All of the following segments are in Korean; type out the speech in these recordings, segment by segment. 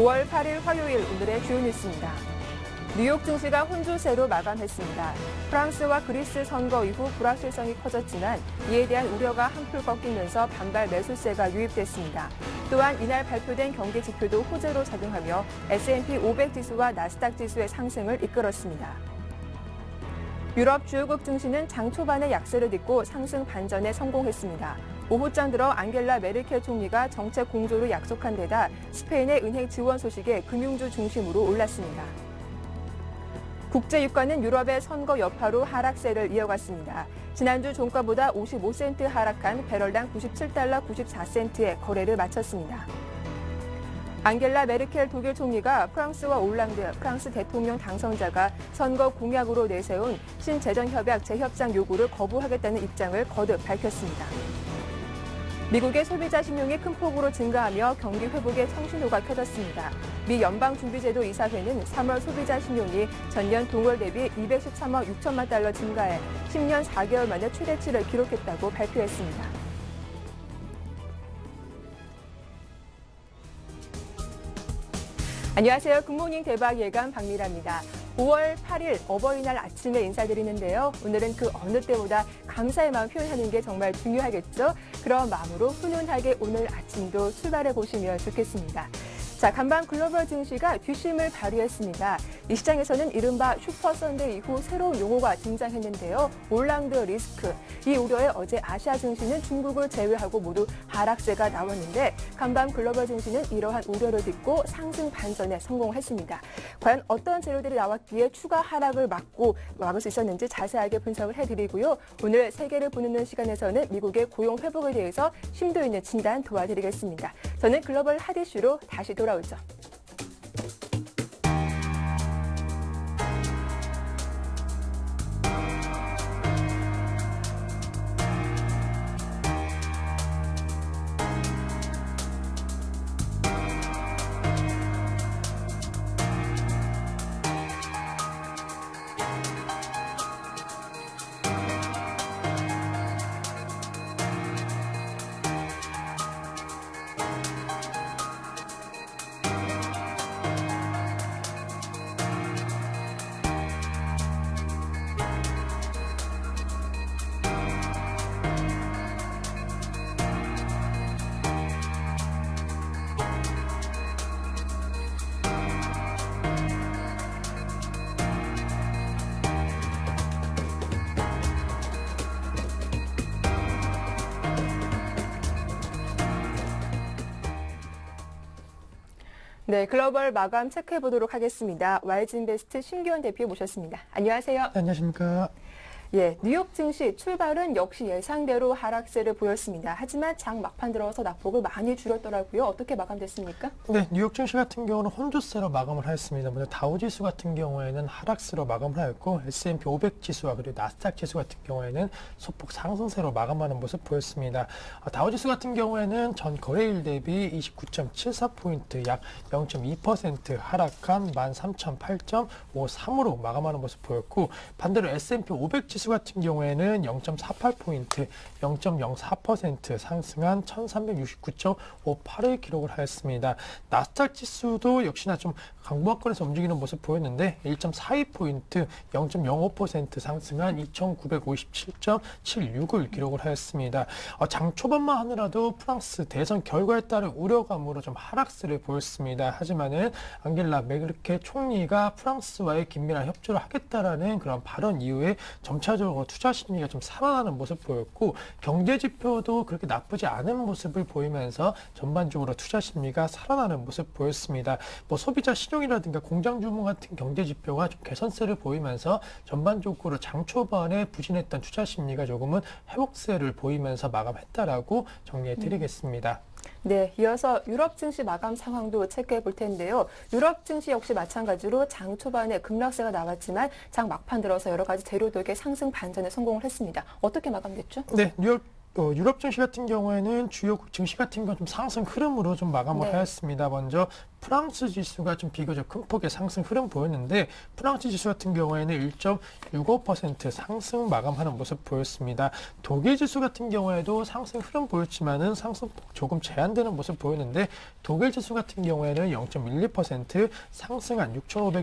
5월 8일 화요일 오늘의 주요 뉴스입니다. 뉴욕 증시가 혼조세로 마감했습니다. 프랑스와 그리스 선거 이후 불확실성이 커졌지만 이에 대한 우려가 한풀 꺾이면서 반발 매수세가 유입됐습니다. 또한 이날 발표된 경기 지표도 호재로 작용하며 S&P 500 지수와 나스닥 지수의 상승을 이끌었습니다. 유럽 주요국 증시는 장 초반에 약세를 딛고 상승 반전에 성공했습니다. 오후장 들어 앙겔라 메르켈 총리가 정책 공조를 약속한 데다 스페인의 은행 지원 소식에 금융주 중심으로 올랐습니다. 국제유가는 유럽의 선거 여파로 하락세를 이어갔습니다. 지난주 종가보다 55센트 하락한 배럴당 97달러 94센트에 거래를 마쳤습니다. 앙겔라 메르켈 독일 총리가 프랑스와 올랑드 프랑스 대통령 당선자가 선거 공약으로 내세운 신재정협약 재협상 요구를 거부하겠다는 입장을 거듭 밝혔습니다. 미국의 소비자 신용이 큰 폭으로 증가하며 경기 회복의 청신호가 켜졌습니다. 미 연방준비제도 이사회는 3월 소비자 신용이 전년 동월 대비 213억 6천만 달러 증가해 10년 4개월 만에 최대치를 기록했다고 발표했습니다. 안녕하세요. 굿모닝 대박 예감 박미라입니다. 5월 8일 어버이날 아침에 인사드리는데요. 오늘은 그 어느 때보다 감사의 마음 표현하는 게 정말 중요하겠죠. 그런 마음으로 훈훈하게 오늘 아침도 출발해 보시면 좋겠습니다. 자, 간밤 글로벌 증시가 뒷심을 발휘했습니다. 이 시장에서는 이른바 슈퍼선데이 이후 새로운 용어가 등장했는데요. 올랑드 리스크. 이 우려에 어제 아시아 증시는 중국을 제외하고 모두 하락세가 나왔는데 간밤 글로벌 증시는 이러한 우려를 딛고 상승 반전에 성공했습니다. 과연 어떤 재료들이 나왔기에 추가 하락을 막을 수 있었는지 자세하게 분석을 해드리고요. 오늘 세계를 보는 시간에서는 미국의 고용 회복에 대해서 심도 있는 진단 도와드리겠습니다. 저는 글로벌 핫 이슈로 다시 돌아오죠. 네, 글로벌 마감 체크해 보도록 하겠습니다. YG인베스트 심기원 대표 모셨습니다. 안녕하세요. 네, 안녕하십니까. 예, 뉴욕 증시 출발은 역시 예상대로 하락세를 보였습니다. 하지만 장 막판 들어서 낙폭을 많이 줄였더라고요. 어떻게 마감됐습니까? 네, 뉴욕 증시 같은 경우는 혼조세로 마감을 하였습니다. 먼저 다우지수 같은 경우에는 하락세로 마감을 하였고 S&P 500 지수와 그리고 나스닥 지수 같은 경우에는 소폭 상승세로 마감하는 모습 보였습니다. 다우지수 같은 경우에는 전 거래일 대비 29.74포인트 약 0.2% 하락한 13,008.53으로 마감하는 모습 보였고 반대로 S&P 500 지수 같은 경우에는 0.48포인트, 0.04% 상승한 1369.58을 기록을 하였습니다. 나스닥 지수도 역시나 좀 강보합권에서 움직이는 모습 보였는데 1.42포인트, 0.05% 상승한 2957.76을 기록을 하였습니다. 장 초반만 하느라도 프랑스 대선 결과에 따른 우려감으로 좀 하락세를 보였습니다. 하지만은 앙겔라 메르켈 총리가 프랑스와의 긴밀한 협조를 하겠다라는 그런 발언 이후에 점차적으로 투자 심리가 좀 살아나는 모습 보였고 경제 지표도 그렇게 나쁘지 않은 모습을 보이면서 전반적으로 투자 심리가 살아나는 모습 보였습니다. 소비자 신용이라든가 공장 주문 같은 경제 지표가 좀 개선세를 보이면서 전반적으로 장 초반에 부진했던 투자 심리가 조금은 회복세를 보이면서 마감했다라고 정리해 드리겠습니다. 네, 이어서 유럽 증시 마감 상황도 체크해 볼 텐데요. 유럽 증시 역시 마찬가지로 장 초반에 급락세가 나왔지만 장 막판 들어서 여러 가지 재료 덕에 상승 반전에 성공을 했습니다. 어떻게 마감됐죠? 네, 유럽 증시 같은 경우에는 주요 증시 같은 건 좀 상승 흐름으로 좀 마감을 하였습니다. 먼저 프랑스 지수가 좀 비교적 큰 폭의 상승 흐름 보였는데 프랑스 지수 같은 경우에는 1.65% 상승 마감하는 모습 보였습니다. 독일 지수 같은 경우에도 상승 흐름 보였지만은 상승폭 조금 제한되는 모습 보였는데 독일 지수 같은 경우에는 0.12% 상승한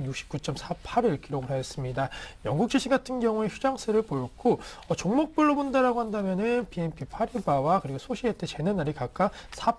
6,569.48을 기록을 하였습니다. 영국 지수 같은 경우에 휴장세를 보였고 종목별로 본다라고 한다면은 BNP 파리바와 그리고 소시에테 제네랄이 각각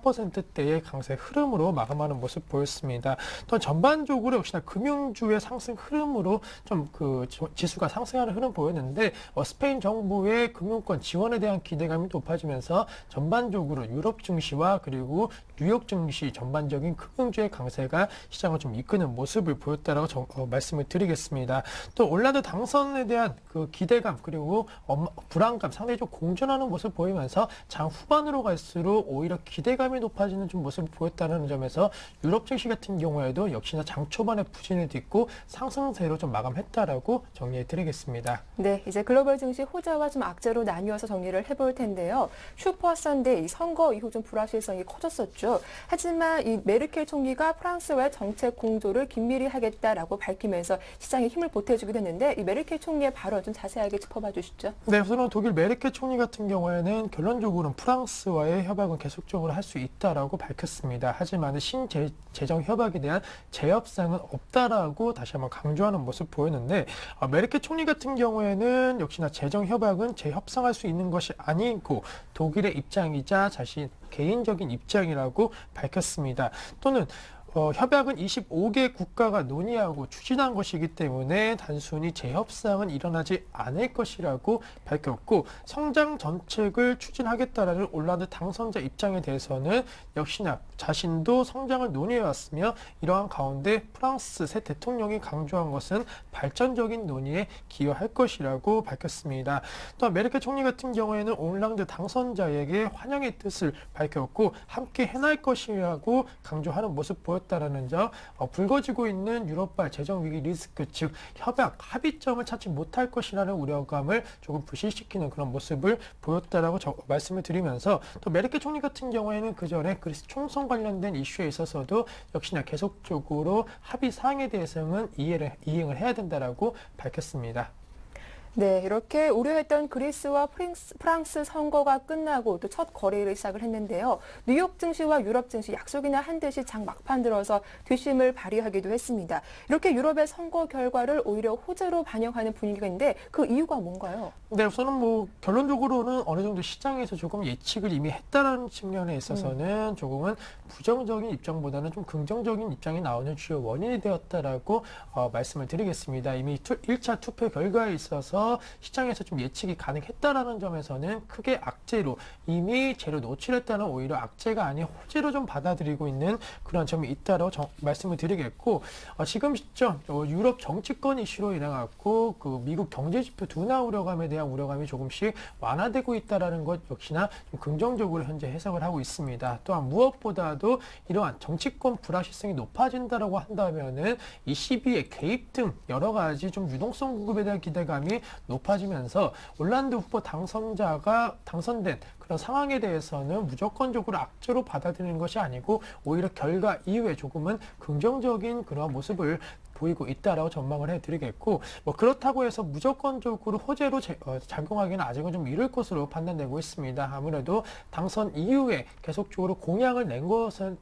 4%대의 강세 흐름으로 마감하는 모습 보였습니다. 또 전반적으로 역시나 금융주의 상승 흐름으로 좀 그 지수가 상승하는 흐름 보였는데 스페인 정부의 금융권 지원에 대한 기대감이 높아지면서 전반적으로 유럽 증시와 그리고 뉴욕 증시 전반적인 금융주의 강세가 시장을 좀 이끄는 모습을 보였다라고 말씀을 드리겠습니다. 또 올라드 당선에 대한 그 기대감 그리고 불안감 상당히 좀 공존하는 모습을 보이면서 장 후반으로 갈수록 오히려 기대감이 높아지는 좀 모습을 보였다는 점에서 유럽 증시 같은 경우에도 역시나 장 초반에 부진을 딛고 상승세로 좀 마감했다라고 정리해 드리겠습니다. 네, 이제 글로벌 증시 호재와 좀 악재로 나뉘어서 정리를 해볼 텐데요. 슈퍼 선데이 선거 이후 좀 불확실성이 커졌었죠. 하지만 이 메르켈 총리가 프랑스와의 정책 공조를 긴밀히 하겠다라고 밝히면서 시장에 힘을 보태주기도 했는데 이 메르켈 총리의 발언 좀 자세하게 짚어봐 주시죠. 네, 우선은 독일 메르켈 총리 같은 경우에는 결론적으로는 프랑스와의 협약은 계속적으로 할 수 있다라고 밝혔습니다. 하지만 신재정 협약에 대한 재협상은 없다라고 다시 한번 강조하는 모습 보였는데 메르켈 총리 같은 경우에는 역시나 재정 협약은 재협상할 수 있는 것이 아니고 독일의 입장이자 자신 개인적인 입장이라고 밝혔습니다. 또는 협약은 25개 국가가 논의하고 추진한 것이기 때문에 단순히 재협상은 일어나지 않을 것이라고 밝혔고 성장 정책을 추진하겠다라는 올란드 당선자 입장에 대해서는 역시나 자신도 성장을 논의해왔으며 이러한 가운데 프랑스 새 대통령이 강조한 것은 발전적인 논의에 기여할 것이라고 밝혔습니다. 또 메르켈 총리 같은 경우에는 올란드 당선자에게 환영의 뜻을 밝혔고 함께 해낼 것이라고 강조하는 모습 보였다라는 점, 불거지고 있는 유럽발 재정위기 리스크, 즉 협약, 합의점을 찾지 못할 것이라는 우려감을 조금 부실시키는 그런 모습을 보였다라고 말씀을 드리면서 또 메르켈 총리 같은 경우에는 그 전에 그리스 총선 관련된 이슈에 있어서도 역시나 계속적으로 합의 사항에 대해서는 이행을 해야 된다라고 밝혔습니다. 네, 이렇게 우려했던 그리스와 프랑스 선거가 끝나고 또 첫 거래일을 시작을 했는데요. 뉴욕 증시와 유럽 증시 약속이나 한 듯이 장 막판 들어서 뒷심을 발휘하기도 했습니다. 이렇게 유럽의 선거 결과를 오히려 호재로 반영하는 분위기가 있는데 그 이유가 뭔가요? 네, 우선은 결론적으로는 어느 정도 시장에서 조금 예측을 이미 했다는 측면에 있어서는 조금은 부정적인 입장보다는 좀 긍정적인 입장이 나오는 주요 원인이 되었다라고 말씀을 드리겠습니다. 이미 1차 투표 결과에 있어서 시장에서 좀 예측이 가능했다라는 점에서는 크게 악재로 이미 재료 노출했다는 오히려 악재가 아닌 호재로 좀 받아들이고 있는 그런 점이 있다고 말씀을 드리겠고 지금 시점 유럽 정치권 이슈로 인해 갖고 그 미국 경제지표 둔화 우려감에 대한 우려감이 조금씩 완화되고 있다라는 것 역시나 좀 긍정적으로 현재 해석을 하고 있습니다. 또한 무엇보다도 이러한 정치권 불확실성이 높아진다라고 한다면은 이 시비의 개입 등 여러 가지 좀 유동성 공급에 대한 기대감이 높아지면서 올란드 후보 당선자가 당선된 그런 상황에 대해서는 무조건적으로 악재로 받아들이는 것이 아니고 오히려 결과 이후에 조금은 긍정적인 그런 모습을 보이고 있다라고 전망을 해드리겠고 그렇다고 해서 무조건적으로 호재로 작용하기는 아직은 좀 이를 것으로 판단되고 있습니다. 아무래도 당선 이후에 계속적으로 공약을 낸 것은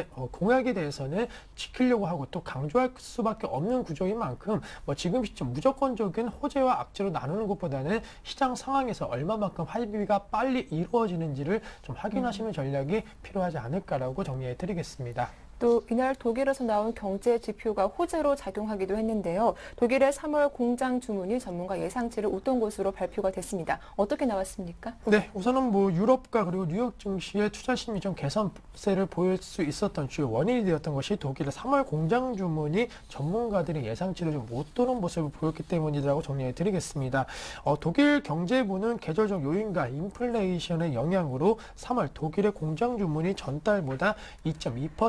공약에 대해서는 지키려고 하고 또 강조할 수밖에 없는 구조인 만큼 지금 시점 무조건적인 호재와 악재로 나누는 것보다는 시장 상황에서 얼마만큼 합의가 빨리 이루어지는지를 좀 확인하시는 전략이 필요하지 않을까라고 정리해 드리겠습니다. 또 이날 독일에서 나온 경제 지표가 호재로 작용하기도 했는데요. 독일의 3월 공장 주문이 전문가 예상치를 웃돈 것으로 발표가 됐습니다. 어떻게 나왔습니까? 네, 우선은 유럽과 그리고 뉴욕 증시의 투자 심리 좀 개선세를 보일 수 있었던 주요 원인이 되었던 것이 독일의 3월 공장 주문이 전문가들의 예상치를 좀 웃도는 모습을 보였기 때문이라고 정리해 드리겠습니다. 독일 경제부는 계절적 요인과 인플레이션의 영향으로 3월 독일의 공장 주문이 전달보다 2.2%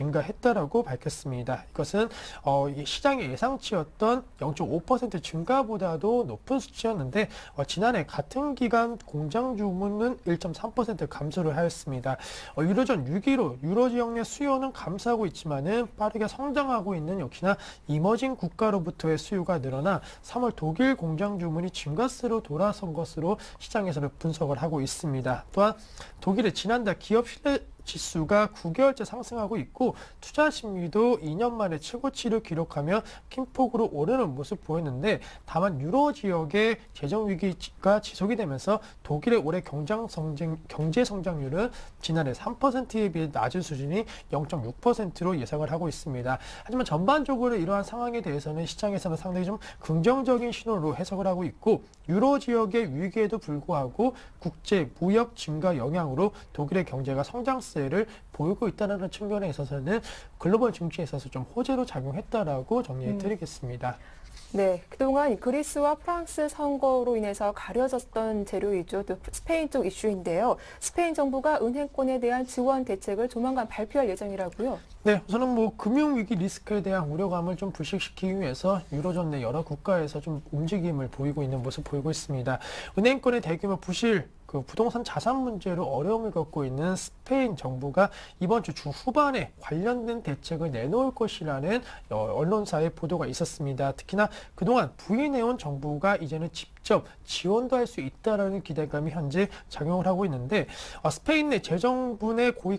증가했다라고 밝혔습니다. 이것은 이 시장의 예상치였던 0.5% 증가보다도 높은 수치였는데 지난해 같은 기간 공장 주문은 1.3% 감소를 하였습니다. 유로존 6위로 유로 지역 내 수요는 감소하고 있지만은 빠르게 성장하고 있는 역시나 이머징 국가로부터의 수요가 늘어나 3월 독일 공장 주문이 증가세로 돌아선 것으로 시장에서는 분석을 하고 있습니다. 또한 독일의 지난달 기업 신뢰 지수가 9개월째 상승하고 있고 투자 심리도 2년 만에 최고치를 기록하며 큰 폭으로 오르는 모습 보였는데 다만 유로 지역의 재정 위기가 지속이 되면서 독일의 올해 경제 성장률은 지난해 3%에 비해 낮은 수준이 0.6%로 예상을 하고 있습니다. 하지만 전반적으로 이러한 상황에 대해서는 시장에서는 상당히 좀 긍정적인 신호로 해석을 하고 있고 유로 지역의 위기에도 불구하고 국제 무역 증가 영향으로 독일의 경제가 성장세를 보이고 있다는 측면에 있어서는 글로벌 증시에 있어서 좀 호재로 작용했다라고 정리해 드리겠습니다. 네, 그동안 그리스와 프랑스 선거로 인해서 가려졌던 재료이죠. 또 스페인 쪽 이슈인데요. 스페인 정부가 은행권에 대한 지원 대책을 조만간 발표할 예정이라고요. 네, 우선은 금융위기 리스크에 대한 우려감을 좀 불식시키기 위해서 유로존 내 여러 국가에서 좀 움직임을 보이고 있는 모습 보이고 있습니다. 은행권의 대규모 부실, 부동산 자산 문제로 어려움을 겪고 있는 스페인 정부가 이번 주 후반에 관련된 대책을 내놓을 것이라는 언론사의 보도가 있었습니다. 특히나 그동안 부인해온 정부가 이제는 직접 지원도 할 수 있다라는 기대감이 현재 작용을 하고 있는데 스페인 내 재정부의 고위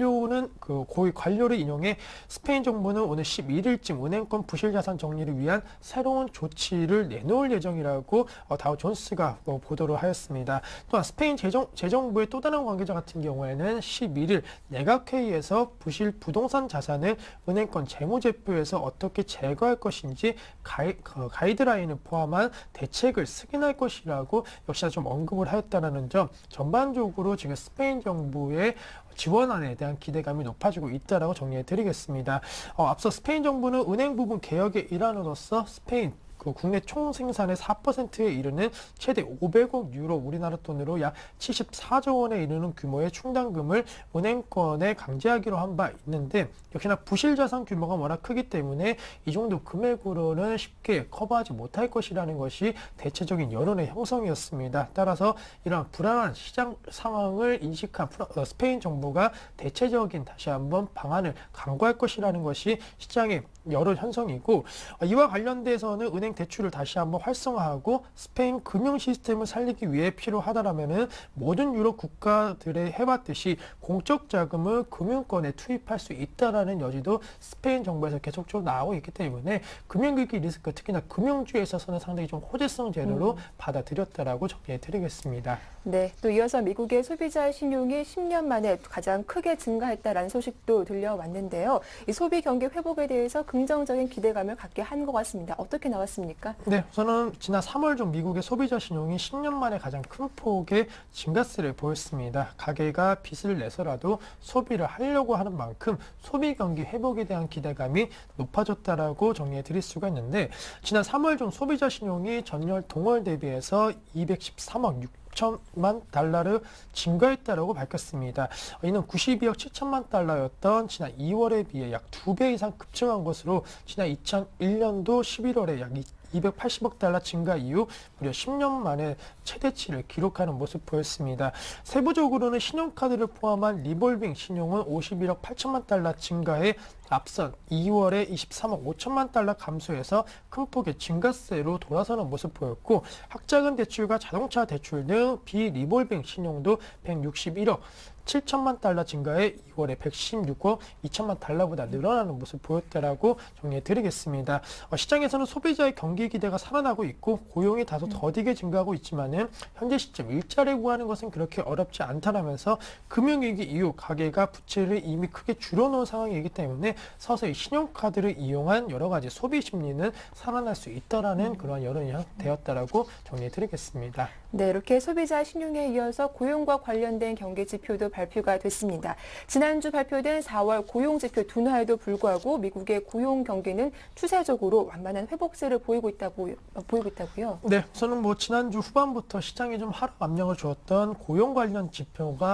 관료를 인용해 스페인 정부는 오늘 11일쯤 은행권 부실 자산 정리를 위한 새로운 조치를 내놓을 예정이라고 다우 존스가 보도를 하였습니다. 또한 스페인 재정부의 또 다른 관계자 같은 경우에는 11일 내각회의에서 부실 부동산 자산을 은행권 재무제표에서 어떻게 제거할 것인지 가이드라인을 포함한 대책을 승인할 것이라고 역시나 좀 언급을 하였다는 점, 전반적으로 지금 스페인 정부의 지원안에 대한 기대감이 높아지고 있다라고 정리해 드리겠습니다. 앞서 스페인 정부는 은행 부분 개혁의 일환으로서 스페인 국내 총 생산의 4%에 이르는 최대 500억 유로, 우리나라 돈으로 약 74조 원에 이르는 규모의 충당금을 은행권에 강제하기로 한 바 있는데 역시나 부실 자산 규모가 워낙 크기 때문에 이 정도 금액으로는 쉽게 커버하지 못할 것이라는 것이 대체적인 여론의 형성이었습니다. 따라서 이러한 불안한 시장 상황을 인식한 스페인 정부가 대체적인 다시 한번 방안을 강구할 것이라는 것이 시장의 여론 형성이고, 이와 관련돼서는 은행 대출을 다시 한번 활성화하고 스페인 금융 시스템을 살리기 위해 필요하다라면은 모든 유럽 국가들의 해봤듯이 공적 자금을 금융권에 투입할 수 있다라는 여지도 스페인 정부에서 계속적으로 나오고 있기 때문에 금융위기 리스크, 특히나 금융주에 있어서는 상당히 좀 호재성 재료로 받아들였다라고 정리해드리겠습니다. 네, 또 이어서 미국의 소비자 신용이 10년 만에 가장 크게 증가했다라는 소식도 들려왔는데요. 이 소비 경기 회복에 대해서 긍정적인 기대감을 갖게 한 것 같습니다. 어떻게 나왔습니까? 네, 우선은 지난 3월 중 미국의 소비자 신용이 10년 만에 가장 큰 폭의 증가세를 보였습니다. 가게가 빚을 내서라도 소비를 하려고 하는 만큼 소비 경기 회복에 대한 기대감이 높아졌다라고 정리해 드릴 수가 있는데, 지난 3월 중 소비자 신용이 전년 동월 대비해서 213억 6천만 달러를 증가했다라고 밝혔습니다. 이는 92억 7천만 달러였던 지난 2월에 비해 약 2배 이상 급증한 것으로 지난 2001년도 11월에 약 280억 달러 증가 이후 무려 10년 만에 최대치를 기록하는 모습 보였습니다. 세부적으로는 신용카드를 포함한 리볼빙 신용은 51억 8천만 달러 증가해 앞선 2월에 23억 5천만 달러 감소해서 큰 폭의 증가세로 돌아서는 모습 보였고, 학자금 대출과 자동차 대출 등 비리볼빙 신용도 161억 7천만 달러 증가해 2월에 116억 2천만 달러보다 늘어나는 모습 보였다라고 정리해 드리겠습니다. 시장에서는 소비자의 경기 기대가 살아나고 있고 고용이 다소 더디게 증가하고 있지만은 현재 시점 일자리 구하는 것은 그렇게 어렵지 않다라면서 금융위기 이후 가계가 부채를 이미 크게 줄여놓은 상황이기 때문에 서서히 신용카드를 이용한 여러 가지 소비 심리는 살아날 수 있다라는 그러한 여론이 되었다라고 정리해 드리겠습니다. 네, 이렇게 소비자 신용에 이어서 고용과 관련된 경기 지표도 발표가 됐습니다. 지난주 발표된 4월 고용 지표 둔화에도 불구하고 미국의 고용 경기는 추세적으로 완만한 회복세를 보이고 있다고요. 네, 우선은 지난주 후반부터 시장에 좀 하락 압력을 주었던 고용 관련 지표가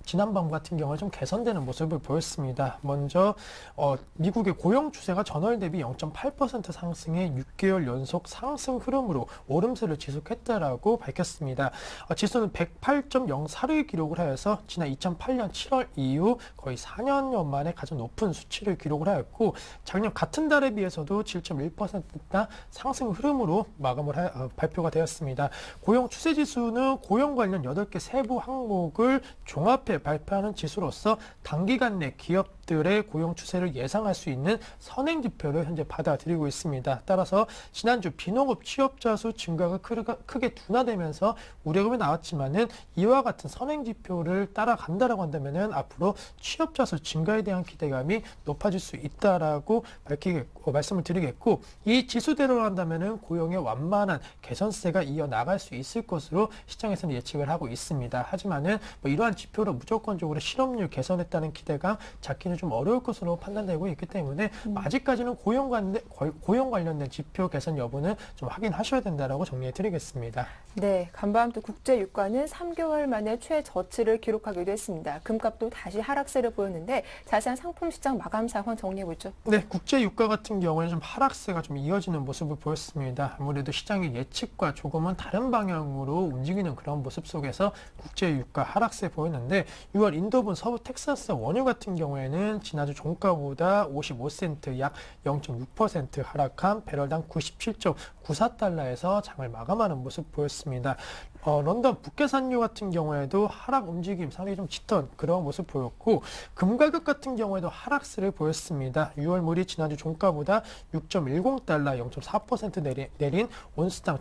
지난밤 같은 경우에 좀 개선되는 모습을 보였습니다. 먼저 미국의 고용 추세가 전월 대비 0.8% 상승해 6개월 연속 상승 흐름으로 오름세를 지속했다라고 밝혔습니다. 지수는 108.04를 기록을 하여서 지난 2008년 7월 이후 거의 4년여 만에 가장 높은 수치를 기록을 하였고 작년 같은 달에 비해서도 7.1%나 상승 흐름으로 발표가 되었습니다. 고용 추세 지수는 고용 관련 8개 세부 항목을 종합해 발표하는 지수로서 단기간 내 기업들의 고용 추세를 예상할 수 있는 선행 지표를 현재 받아들이고 있습니다. 따라서 지난주 비농업 취업자 수 증가가 크게 둔화되면서 우려감이 나왔지만은 이와 같은 선행 지표를 따라간다라고 한다면은 앞으로 취업자 수 증가에 대한 기대감이 높아질 수 있다라고 말씀을 드리겠고, 이 지수대로 한다면은 고용의 완만한 개선세가 이어 나갈 수 있을 것으로 시장에서는 예측을 하고 있습니다. 하지만은 이러한 지표로 무조건적으로 실업률 개선했다는 기대감 잡기는 좀 어려울 것으로 판단되고 있기 때문에 아직까지는 고용 관련된 지표 개선 여부는 좀 확인하셔야 된다라고 정리해 드리겠습니다. 네, 간밤 또 국제 유가는 3개월 만에 최저치를 기록하기도 했습니다. 금값도 다시 하락세를 보였는데 자세한 상품 시장 마감 상황 정리해 보죠. 네, 국제 유가 같은 경우에는 좀 하락세가 좀 이어지는 모습을 보였습니다. 아무래도 시장의 예측과 조금은 다른 방향으로 움직이는 그런 모습 속에서 국제 유가 하락세 보였는데 6월 인도분 서부 텍사스 원유 같은 경우에는 지난주 종가보다 55센트 약 0.6% 하락한 배럴당 97.94달러에서 장을 마감하는 모습 보였습니다. 런던 북계산유 같은 경우에도 하락 움직임 상당히 좀 짙은 그런 모습 보였고, 금 가격 같은 경우에도 하락세를 보였습니다. 6월물이 지난주 종가보다 6.10달러 0.4% 내린 온스당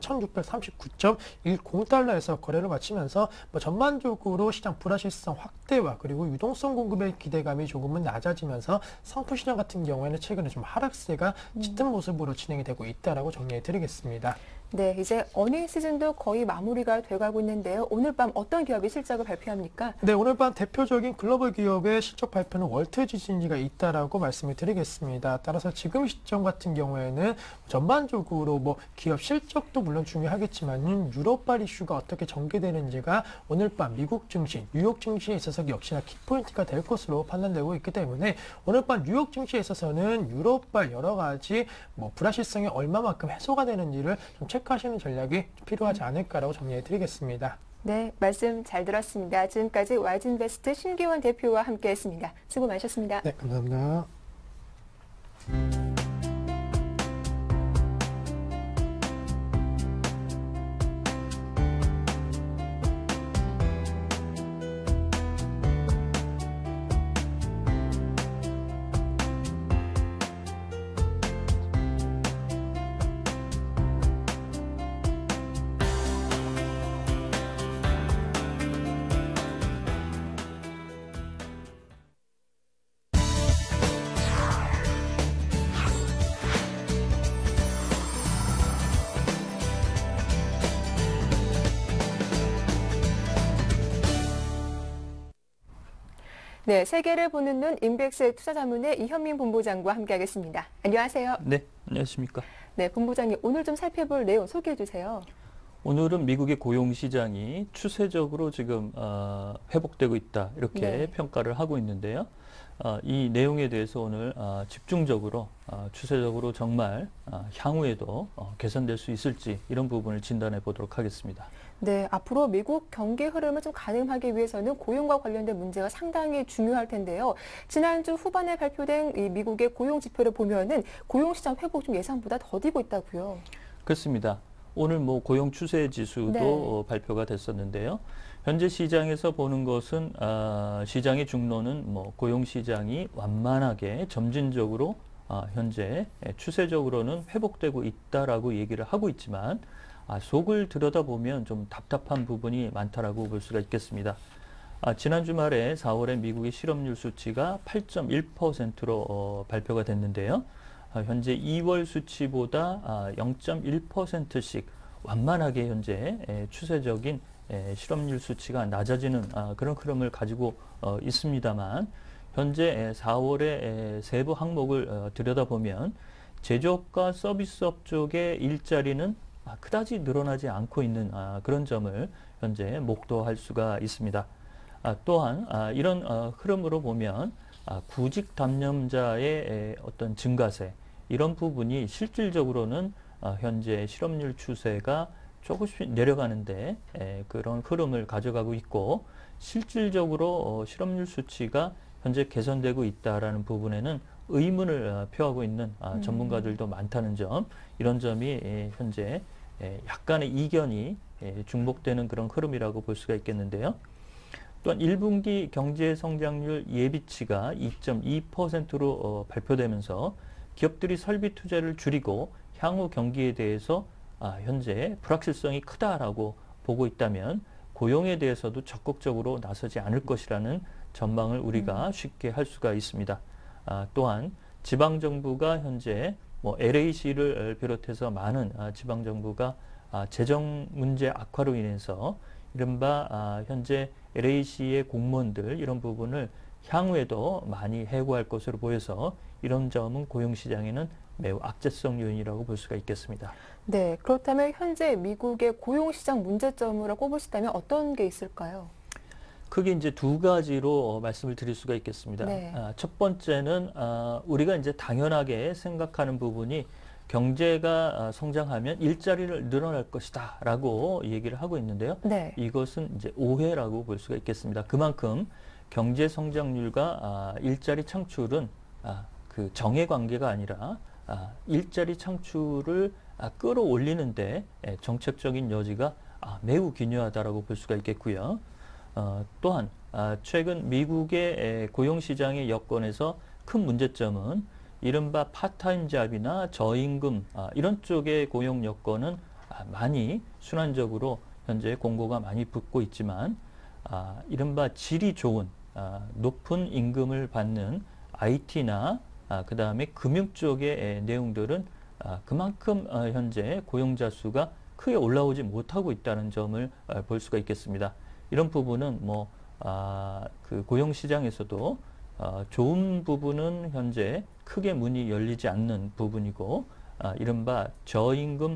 1639.10달러에서 거래를 마치면서 전반적으로 시장 불확실성 확대와 그리고 유동성 공급의 기대감이 조금은 낮아지면서 상품 시장 같은 경우에는 최근에 좀 하락세가 짙은 모습으로 진행이 되고 있다라고 정리해 드리겠습니다. 네, 이제 어닝 시즌도 거의 마무리가 돼가고 있는데요. 오늘 밤 어떤 기업이 실적을 발표합니까? 네, 오늘 밤 대표적인 글로벌 기업의 실적 발표는 월트 디즈니가 있다라고 말씀을 드리겠습니다. 따라서 지금 시점 같은 경우에는 전반적으로 기업 실적도 물론 중요하겠지만 유럽발 이슈가 어떻게 전개되는지가 오늘 밤 미국 증시, 뉴욕 증시에 있어서 역시나 키포인트가 될 것으로 판단되고 있기 때문에 오늘 밤 뉴욕 증시에 있어서는 유럽발 여러 가지 불확실성이 얼마만큼 해소가 되는지를 좀 체크하시는 전략이 필요하지 않을까라고 정리해 드리겠습니다. 네, 말씀 잘 들었습니다. 지금까지 와이즈인베스트 신기원 대표와 함께했습니다. 수고 많으셨습니다. 네, 감사합니다. 네, 세계를 보는 눈 인백스 투자자문의 이현민 본부장과 함께하겠습니다. 안녕하세요. 네, 안녕하십니까. 네, 본부장님 오늘 좀 살펴볼 내용 소개해 주세요. 오늘은 미국의 고용 시장이 추세적으로 지금 회복되고 있다 이렇게 네. 평가를 하고 있는데요. 이 내용에 대해서 오늘 집중적으로 추세적으로 정말 향후에도 개선될 수 있을지 이런 부분을 진단해 보도록 하겠습니다. 네, 앞으로 미국 경기 흐름을 좀 가늠하기 위해서는 고용과 관련된 문제가 상당히 중요할 텐데요. 지난주 후반에 발표된 이 미국의 고용 지표를 보면은 고용 시장 회복 좀 예상보다 더디고 있다고요. 그렇습니다. 오늘 고용 추세 지수도 네. 발표가 됐었는데요. 현재 시장에서 보는 것은 시장의 중론은 고용 시장이 완만하게 점진적으로 현재 추세적으로는 회복되고 있다라고 얘기를 하고 있지만 속을 들여다보면 좀 답답한 부분이 많다라고 볼 수가 있겠습니다. 지난 주말에 4월에 미국의 실업률 수치가 8.1%로 발표가 됐는데요. 현재 2월 수치보다 0.1%씩 완만하게 현재 추세적인 실업률 수치가 낮아지는 그런 흐름을 가지고 있습니다만 현재 4월의 세부 항목을 들여다보면 제조업과 서비스업 쪽의 일자리는 그다지 늘어나지 않고 있는 그런 점을 현재 목도할 수가 있습니다. 또한 이런 흐름으로 보면 구직 담념자의 어떤 증가세 이런 부분이 실질적으로는 현재 실업률 추세가 조금씩 내려가는데 그런 흐름을 가져가고 있고 실질적으로 실업률 수치가 현재 개선되고 있다라는 부분에는 의문을 표하고 있는 전문가들도 많다는 점, 이런 점이 현재 약간의 이견이 중복되는 그런 흐름이라고 볼 수가 있겠는데요. 또한 1분기 경제 성장률 예비치가 2.2%로 발표되면서 기업들이 설비 투자를 줄이고 향후 경기에 대해서 현재 불확실성이 크다라고 보고 있다면 고용에 대해서도 적극적으로 나서지 않을 것이라는 전망을 우리가 쉽게 할 수가 있습니다. 또한 지방정부가 현재 LAC를 비롯해서 많은 지방정부가 재정 문제 악화로 인해서 이른바 현재 LAC의 공무원들 이런 부분을 향후에도 많이 해고할 것으로 보여서 이런 점은 고용시장에는 매우 악재성 요인이라고 볼 수가 있겠습니다. 네, 그렇다면 현재 미국의 고용시장 문제점으로 꼽으시다면 어떤 게 있을까요? 크게 이제 두 가지로 말씀을 드릴 수가 있겠습니다. 네. 첫 번째는 우리가 이제 당연하게 생각하는 부분이 경제가 성장하면 일자리를 늘어날 것이다라고 얘기를 하고 있는데요. 네. 이것은 이제 오해라고 볼 수가 있겠습니다. 그만큼 경제 성장률과 일자리 창출은 그 정의 관계가 아니라 일자리 창출을 끌어올리는데 정책적인 여지가 매우 기묘하다라고 볼 수가 있겠고요. 또한 최근 미국의 고용시장의 여건에서 큰 문제점은 이른바 파타임 잡이나 저임금 이런 쪽의 고용 여건은 많이 순환적으로 현재 공고가 많이 붙고 있지만 이른바 질이 좋은 높은 임금을 받는 IT나 그 다음에 금융 쪽의 내용들은 그만큼 현재 고용자 수가 크게 올라오지 못하고 있다는 점을 볼 수가 있겠습니다. 이런 부분은 그 고용시장에서도 좋은 부분은 현재 크게 문이 열리지 않는 부분이고 이른바 저임금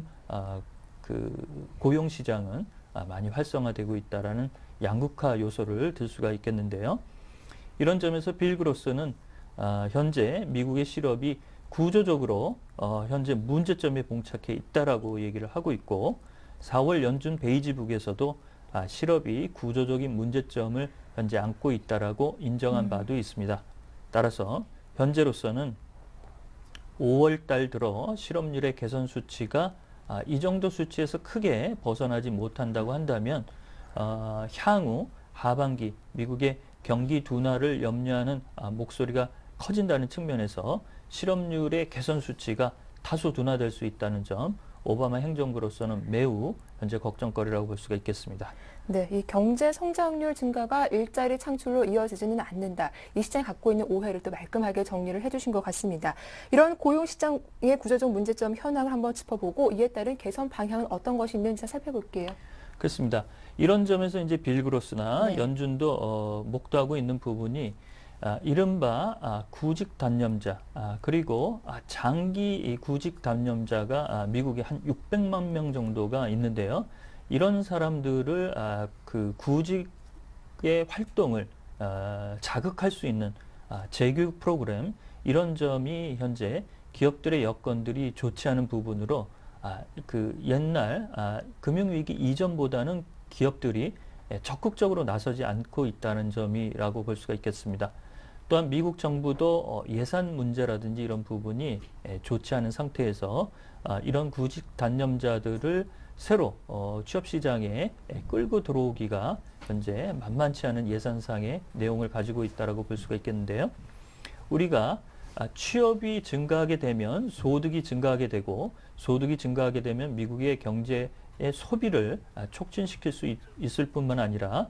그 고용시장은 많이 활성화되고 있다라는 양극화 요소를 들 수가 있겠는데요. 이런 점에서 빌 그로스는 현재 미국의 실업이 구조적으로 현재 문제점에 봉착해 있다라고 얘기를 하고 있고 4월 연준 베이지북에서도 실업이 구조적인 문제점을 현재 안고 있다라고 인정한 바도 있습니다. 따라서 현재로서는 5월 달 들어 실업률의 개선 수치가 이 정도 수치에서 크게 벗어나지 못한다고 한다면 향후 하반기 미국의 경기 둔화를 염려하는 목소리가 커진다는 측면에서 실업률의 개선 수치가 다소 둔화될 수 있다는 점, 오바마 행정부로서는 매우 현재 걱정거리라고 볼 수가 있겠습니다. 네, 이 경제 성장률 증가가 일자리 창출로 이어지지는 않는다. 이 시장이 갖고 있는 오해를 또 말끔하게 정리를 해주신 것 같습니다. 이런 고용시장의 구조적 문제점 현황을 한번 짚어보고 이에 따른 개선 방향은 어떤 것이 있는지 살펴볼게요. 그렇습니다. 이런 점에서 이제 빌 그로스나 네. 연준도 목도하고 있는 부분이 이른바 구직 단념자 그리고 장기 구직 단념자가 미국에 한 600만 명 정도가 있는데요. 이런 사람들을 그 구직의 활동을 자극할 수 있는 재교육 프로그램 이런 점이 현재 기업들의 여건들이 좋지 않은 부분으로 그 옛날 금융위기 이전보다는 기업들이 적극적으로 나서지 않고 있다는 점이라고 볼 수가 있겠습니다. 또한 미국 정부도 예산 문제라든지 이런 부분이 좋지 않은 상태에서 이런 구직 단념자들을 새로 취업시장에 끌고 들어오기가 현재 만만치 않은 예산상의 내용을 가지고 있다고 볼 수가 있겠는데요. 우리가 취업이 증가하게 되면 소득이 증가하게 되고 소득이 증가하게 되면 미국의 경제의 소비를 촉진시킬 수 있을 뿐만 아니라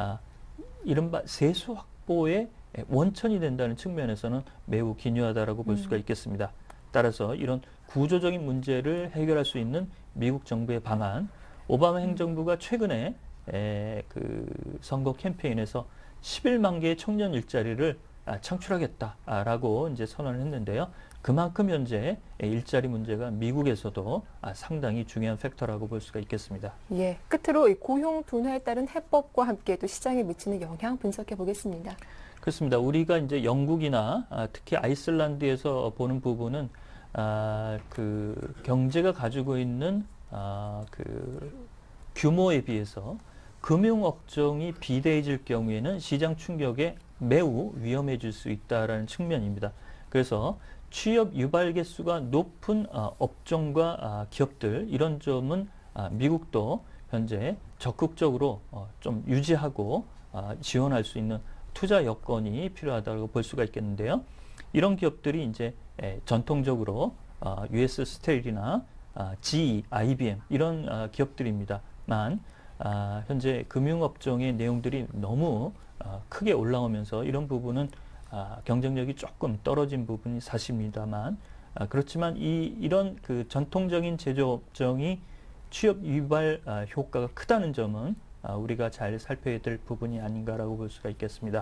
이른바 세수 확보의 원천이 된다는 측면에서는 매우 기묘하다라고 볼 수가 있겠습니다. 따라서 이런 구조적인 문제를 해결할 수 있는 미국 정부의 방안, 오바마 행정부가 최근에 그 선거 캠페인에서 11만 개의 청년 일자리를 창출하겠다라고 이제 선언을 했는데요. 그만큼 현재 일자리 문제가 미국에서도 상당히 중요한 팩터라고 볼 수가 있겠습니다. 예, 끝으로 이 고용 둔화에 따른 해법과 함께 또 시장에 미치는 영향 분석해 보겠습니다. 그렇습니다. 우리가 이제 영국이나 특히 아이슬란드에서 보는 부분은 그 경제가 가지고 있는 그 규모에 비해서 금융업종이 비대해질 경우에는 시장 충격에 매우 위험해질 수 있다라는 측면입니다. 그래서 취업 유발 개수가 높은 업종과 기업들 이런 점은 미국도 현재 적극적으로 좀 유지하고 지원할 수 있는 투자 여건이 필요하다고 볼 수가 있겠는데요. 이런 기업들이 이제 전통적으로 US 스틸이나 GE, IBM 이런 기업들입니다만 현재 금융업종의 내용들이 너무 크게 올라오면서 이런 부분은 경쟁력이 조금 떨어진 부분이 사실입니다만 그렇지만 이런 그 전통적인 제조업종이 취업 유발 효과가 크다는 점은 우리가 잘 살펴야 될 부분이 아닌가라고 볼 수가 있겠습니다.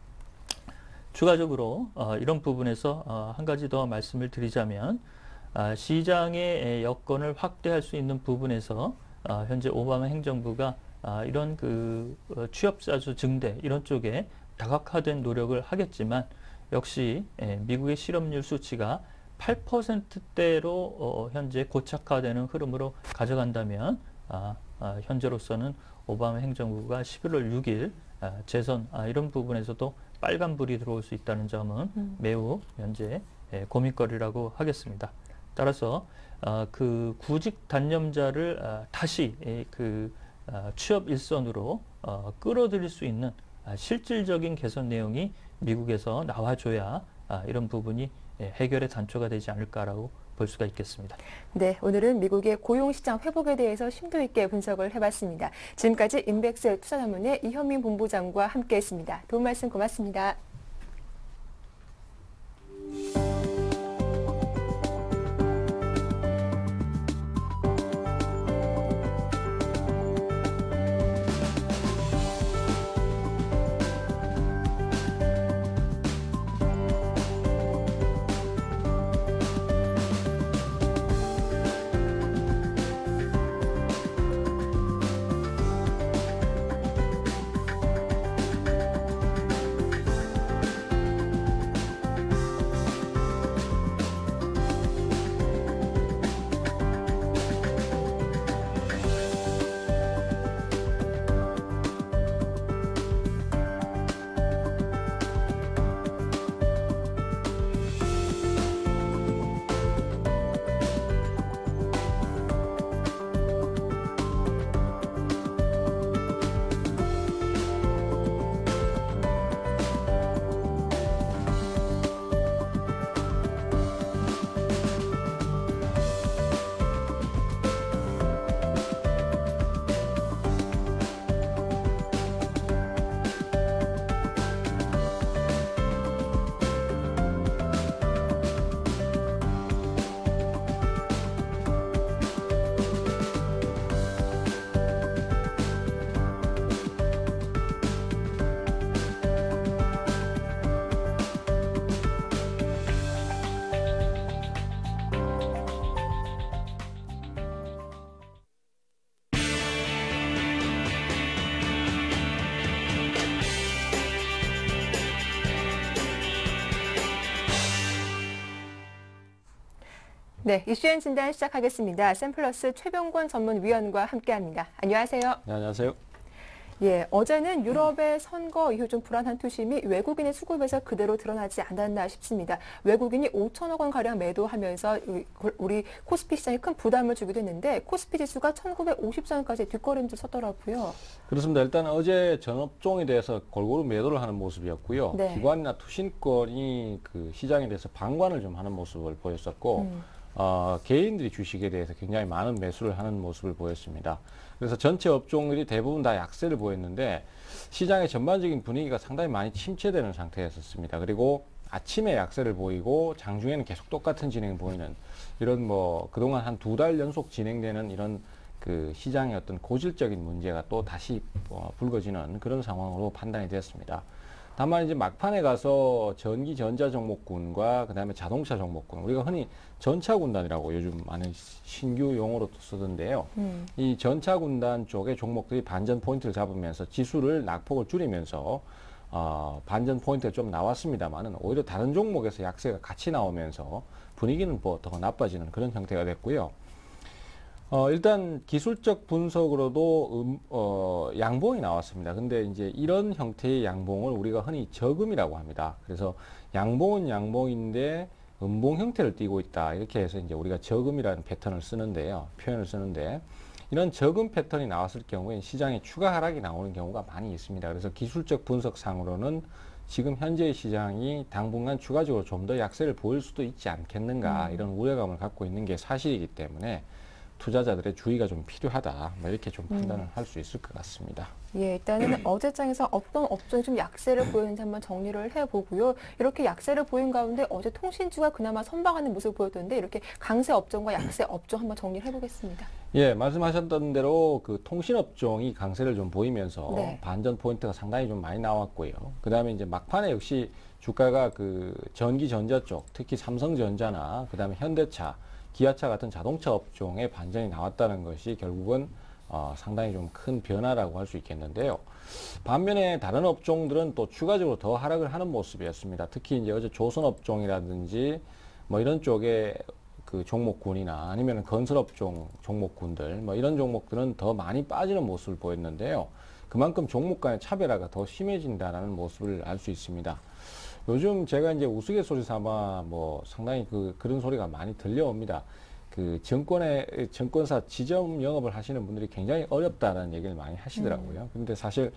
추가적으로 이런 부분에서 한 가지 더 말씀을 드리자면 시장의 여건을 확대할 수 있는 부분에서 현재 오바마 행정부가 이런 그 취업자수 증대 이런 쪽에 다각화된 노력을 하겠지만 역시 미국의 실업률 수치가 8%대로 현재 고착화되는 흐름으로 가져간다면 현재로서는 오바마 행정부가 11월 6일 재선 이런 부분에서도 빨간불이 들어올 수 있다는 점은 매우 현재 고민거리라고 하겠습니다. 따라서 그 구직 단념자를 다시 그 취업 일선으로 끌어들일 수 있는 실질적인 개선 내용이 미국에서 나와줘야 이런 부분이 해결의 단초가 되지 않을까라고 볼 수가 있겠습니다. 네, 오늘은 미국의 고용시장 회복에 대해서 심도 있게 분석을 해봤습니다. 지금까지 인백스 투자자문의 이현민 본부장과 함께했습니다. 도움 말씀 고맙습니다. 네, 이슈엔 진단 시작하겠습니다. 샘플러스 최병권 전문위원과 함께합니다. 안녕하세요. 네, 안녕하세요. 예, 어제는 유럽의 선거 이후 좀 불안한 투심이 외국인의 수급에서 그대로 드러나지 않았나 싶습니다. 외국인이 5천억 원 가량 매도하면서 우리 코스피 시장에 큰 부담을 주기도 했는데 코스피 지수가 1950선까지 뒷걸음질 섰더라고요. 그렇습니다. 일단 어제 전업종에 대해서 골고루 매도를 하는 모습이었고요. 네. 기관이나 투신권이 그 시장에 대해서 방관을 좀 하는 모습을 보였었고 개인들이 주식에 대해서 굉장히 많은 매수를 하는 모습을 보였습니다. 그래서 전체 업종들이 대부분 다 약세를 보였는데 시장의 전반적인 분위기가 상당히 많이 침체되는 상태였었습니다. 그리고 아침에 약세를 보이고 장중에는 계속 똑같은 진행을 보이는 이런 뭐 그동안 한 2달 연속 진행되는 이런 그 시장의 어떤 고질적인 문제가 또 다시 불거지는 그런 상황으로 판단이 됐습니다. 다만 이제 막판에 가서 전기 전자 종목군과 그다음에 자동차 종목군, 우리가 흔히 전차 군단이라고 요즘 많은 신규 용어로 쓰던데요. 이 전차 군단 쪽의 종목들이 반전 포인트를 잡으면서 지수를 낙폭을 줄이면서 반전 포인트가 좀 나왔습니다만은 오히려 다른 종목에서 약세가 같이 나오면서 분위기는 뭐 더 나빠지는 그런 형태가 됐고요. 일단 기술적 분석으로도 양봉이 나왔습니다. 근데 이제 이런 형태의 양봉을 우리가 흔히 저금이라고 합니다. 그래서 양봉은 양봉인데 음봉 형태를 띠고 있다. 이렇게 해서 이제 우리가 저금이라는 패턴을 쓰는데요. 표현을 쓰는데 이런 저금 패턴이 나왔을 경우에 시장에 추가 하락이 나오는 경우가 많이 있습니다. 그래서 기술적 분석상으로는 지금 현재의 시장이 당분간 추가적으로 좀 더 약세를 보일 수도 있지 않겠는가 이런 우려감을 갖고 있는 게 사실이기 때문에 투자자들의 주의가 좀 필요하다. 뭐 이렇게 좀 판단을 할 수 있을 것 같습니다. 예, 일단은 어제장에서 어떤 업종이 좀 약세를 보이는지 한번 정리를 해보고요. 이렇게 약세를 보인 가운데 어제 통신주가 그나마 선방하는 모습을 보였던데 이렇게 강세 업종과 약세 업종 한번 정리를 해보겠습니다. 예, 말씀하셨던 대로 그 통신업종이 강세를 좀 보이면서 네. 반전 포인트가 상당히 좀 많이 나왔고요. 그 다음에 이제 막판에 역시 주가가 그 전기 전자 쪽, 특히 삼성전자나 그 다음에 현대차, 기아차 같은 자동차 업종의 반전이 나왔다는 것이 결국은 상당히 좀 큰 변화라고 할 수 있겠는데요. 반면에 다른 업종들은 또 추가적으로 더 하락을 하는 모습이었습니다. 특히 이제 어제 조선업종이라든지 뭐 이런 쪽에 그 종목군이나 아니면 건설업종 종목군들 뭐 이런 종목들은 더 많이 빠지는 모습을 보였는데요. 그만큼 종목 간의 차별화가 더 심해진다는 모습을 알 수 있습니다. 요즘 제가 이제 우스갯소리 삼아 뭐 상당히 그런 소리가 많이 들려옵니다. 그 증권사 지점 영업을 하시는 분들이 굉장히 어렵다라는 얘기를 많이 하시더라고요. 근데 사실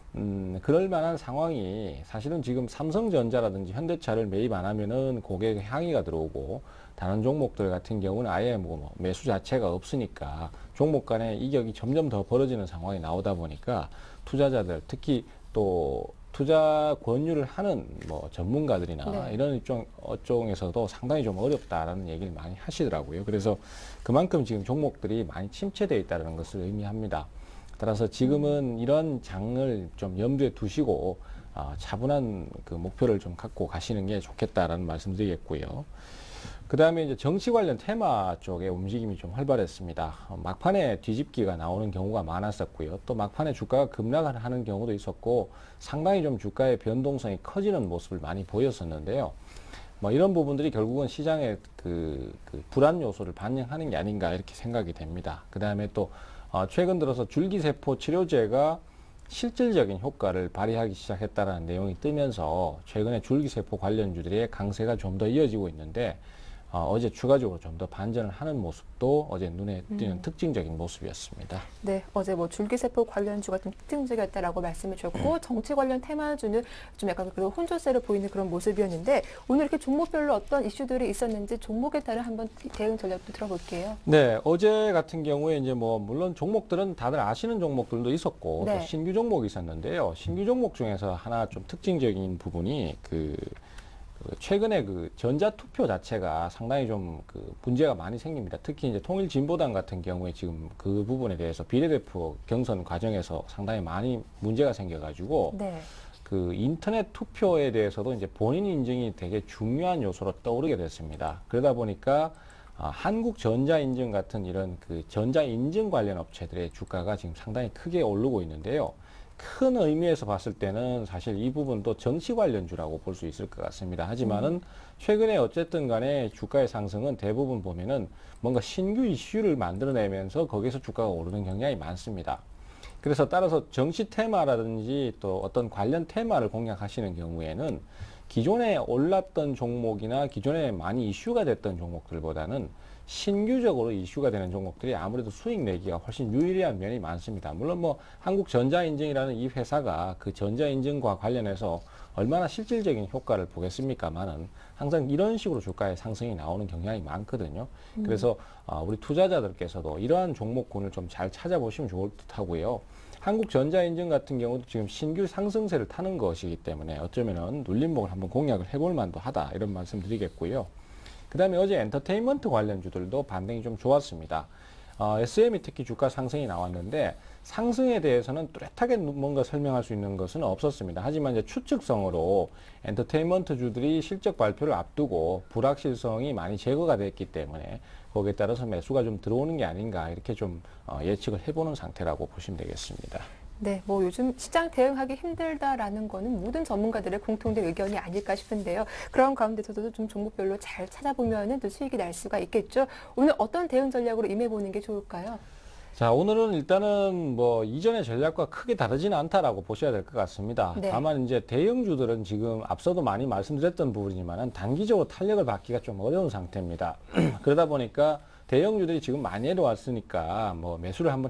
그럴 만한 상황이 사실은 지금 삼성전자라든지 현대차를 매입 안 하면은 고객 항의가 들어오고 다른 종목들 같은 경우는 아예 뭐 매수 자체가 없으니까 종목 간의 이격이 점점 더 벌어지는 상황이 나오다 보니까 투자자들 특히 또 투자 권유를 하는 뭐 전문가들이나 네. 이런 업종에서도 상당히 좀 어렵다라는 얘기를 많이 하시더라고요. 그래서 그만큼 지금 종목들이 많이 침체되어 있다는 것을 의미합니다. 따라서 지금은 이런 장을 좀 염두에 두시고 차분한 그 목표를 좀 갖고 가시는 게 좋겠다라는 말씀드리겠고요. 그 다음에 이제 정치 관련 테마 쪽에 움직임이 좀 활발했습니다. 막판에 뒤집기가 나오는 경우가 많았었고요. 또 막판에 주가가 급락을 하는 경우도 있었고 상당히 좀 주가의 변동성이 커지는 모습을 많이 보였었는데요. 뭐 이런 부분들이 결국은 시장의 그 불안 요소를 반영하는 게 아닌가 이렇게 생각이 됩니다. 그 다음에 또 최근 들어서 줄기세포 치료제가 실질적인 효과를 발휘하기 시작했다는 내용이 뜨면서 최근에 줄기세포 관련주들의 강세가 좀 더 이어지고 있는데 어제 추가적으로 좀 더 반전을 하는 모습도 어제 눈에 띄는 특징적인 모습이었습니다. 네, 어제 뭐 줄기세포 관련주가 좀 특징적이었다라고 말씀해 주셨고 정치 관련 테마주는 좀 약간 그 혼조세를 보이는 그런 모습이었는데 오늘 이렇게 종목별로 어떤 이슈들이 있었는지 종목에 따른 한번 대응 전략도 들어볼게요. 네, 어제 같은 경우에 이제 뭐 물론 종목들은 다들 아시는 종목들도 있었고 네. 또 신규 종목이 있었는데요. 신규 종목 중에서 하나 좀 특징적인 부분이 최근에 그 전자투표 자체가 상당히 좀 문제가 많이 생깁니다. 특히 이제 통일진보당 같은 경우에 지금 그 부분에 대해서 비례대표 경선 과정에서 상당히 많이 문제가 생겨가지고 네. 그 인터넷 투표에 대해서도 이제 본인 인증이 되게 중요한 요소로 떠오르게 됐습니다. 그러다 보니까 한국전자인증 같은 이런 그 전자인증 관련 업체들의 주가가 지금 상당히 크게 오르고 있는데요. 큰 의미에서 봤을 때는 사실 이 부분도 정치 관련주라고 볼 수 있을 것 같습니다. 하지만은 최근에 어쨌든 간에 주가의 상승은 대부분 보면은 뭔가 신규 이슈를 만들어내면서 거기서 주가가 오르는 경향이 많습니다. 그래서 따라서 정치 테마라든지 또 어떤 관련 테마를 공략하시는 경우에는 기존에 올랐던 종목이나 기존에 많이 이슈가 됐던 종목들보다는 신규적으로 이슈가 되는 종목들이 아무래도 수익 내기가 훨씬 유리한 면이 많습니다. 물론 뭐 한국전자인증이라는 이 회사가 그 전자인증과 관련해서 얼마나 실질적인 효과를 보겠습니까만은 항상 이런 식으로 주가의 상승이 나오는 경향이 많거든요. 그래서 우리 투자자들께서도 이러한 종목군을 좀 잘 찾아보시면 좋을 듯 하고요. 한국전자인증 같은 경우도 지금 신규 상승세를 타는 것이기 때문에 어쩌면은 눌림목을 한번 공략을 해볼 만도 하다 이런 말씀 드리겠고요. 그 다음에 어제 엔터테인먼트 관련주들도 반등이 좀 좋았습니다. SM이 특히 주가 상승이 나왔는데 상승에 대해서는 뚜렷하게 뭔가 설명할 수 있는 것은 없었습니다. 하지만 이제 추측성으로 엔터테인먼트주들이 실적 발표를 앞두고 불확실성이 많이 제거가 됐기 때문에 거기에 따라서 매수가 좀 들어오는 게 아닌가 이렇게 좀 예측을 해보는 상태라고 보시면 되겠습니다. 네, 뭐 요즘 시장 대응하기 힘들다라는 거는 모든 전문가들의 공통된 의견이 아닐까 싶은데요. 그런 가운데서도 좀 종목별로 잘 찾아보면은 또 수익이 날 수가 있겠죠. 오늘 어떤 대응 전략으로 임해보는 게 좋을까요? 자, 오늘은 일단은 뭐 이전의 전략과 크게 다르지는 않다라고 보셔야 될 것 같습니다. 네. 다만 이제 대형주들은 지금 앞서도 많이 말씀드렸던 부분이지만은 단기적으로 탄력을 받기가 좀 어려운 상태입니다. 그러다 보니까 대형주들이 지금 많이 내려왔으니까 뭐 매수를 한번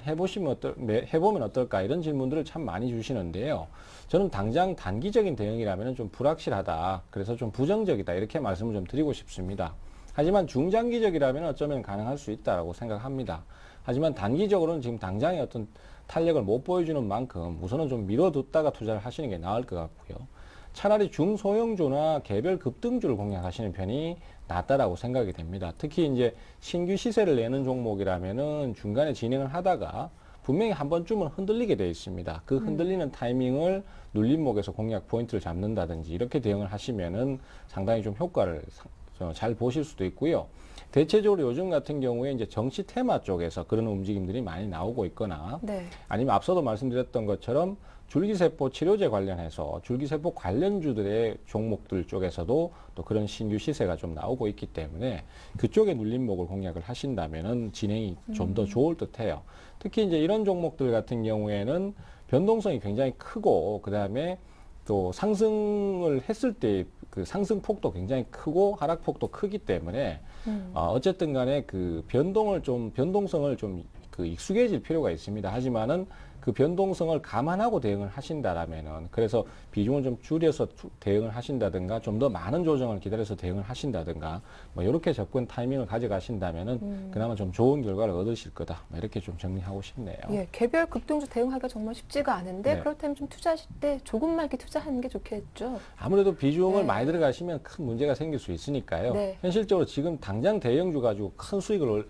해보면 어떨까 이런 질문들을 참 많이 주시는데요. 저는 당장 단기적인 대응이라면 좀 불확실하다. 그래서 좀 부정적이다. 이렇게 말씀을 좀 드리고 싶습니다. 하지만 중장기적이라면 어쩌면 가능할 수 있다라고 생각합니다. 하지만 단기적으로는 지금 당장의 어떤 탄력을 못 보여주는 만큼 우선은 좀 미뤄뒀다가 투자를 하시는 게 나을 것 같고요. 차라리 중소형주나 개별 급등주를 공략하시는 편이 낫다라고 생각이 됩니다. 특히 이제 신규 시세를 내는 종목이라면은 중간에 진행을 하다가 분명히 한 번쯤은 흔들리게 되어 있습니다. 그 흔들리는 타이밍을 눌림목에서 공략 포인트를 잡는다든지 이렇게 대응을 하시면은 상당히 좀 효과를 잘 보실 수도 있고요. 대체적으로 요즘 같은 경우에 이제 정치 테마 쪽에서 그런 움직임들이 많이 나오고 있거나 네. 아니면 앞서도 말씀드렸던 것처럼 줄기세포 치료제 관련해서 줄기세포 관련주들의 종목들 쪽에서도 또 그런 신규 시세가 좀 나오고 있기 때문에 그쪽에 눌림목을 공략을 하신다면은 진행이 좀 더 좋을 듯해요. 특히 이제 이런 종목들 같은 경우에는 변동성이 굉장히 크고 그다음에 또 상승을 했을 때 그 상승폭도 굉장히 크고 하락폭도 크기 때문에 어쨌든 간에 그 변동성을 좀 그 익숙해질 필요가 있습니다. 하지만은 그 변동성을 감안하고 대응을 하신다라면은 그래서 비중을 좀 줄여서 대응을 하신다든가 좀 더 많은 조정을 기다려서 대응을 하신다든가 뭐 이렇게 접근 타이밍을 가져가신다면은 그나마 좀 좋은 결과를 얻으실 거다. 뭐 이렇게 좀 정리하고 싶네요. 예, 개별 급등주 대응하기가 정말 쉽지가 않은데 네. 그렇다면 좀 투자하실 때 조금만 이렇게 투자하는 게 좋겠죠. 아무래도 비중을 네. 많이 들어가시면 큰 문제가 생길 수 있으니까요. 네. 현실적으로 지금 당장 대형주 가지고 큰 수익을